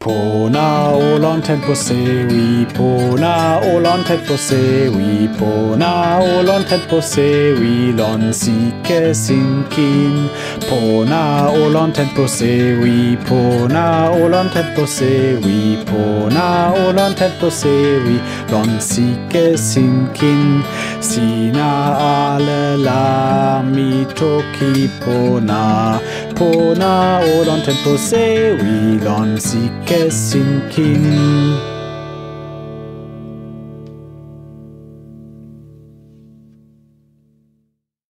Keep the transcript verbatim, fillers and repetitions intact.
Pona olon tempo sewi, pona olon tempo sewi, pona olon tempo sewi, lon sike sinkin. Pona olon tempo sewi, pona olon tempo sewi, pona olon tempo sewi, lon sike sinkin. Sina ale la mi toki pona, pona olon tempo sewi, lon sike sinkin.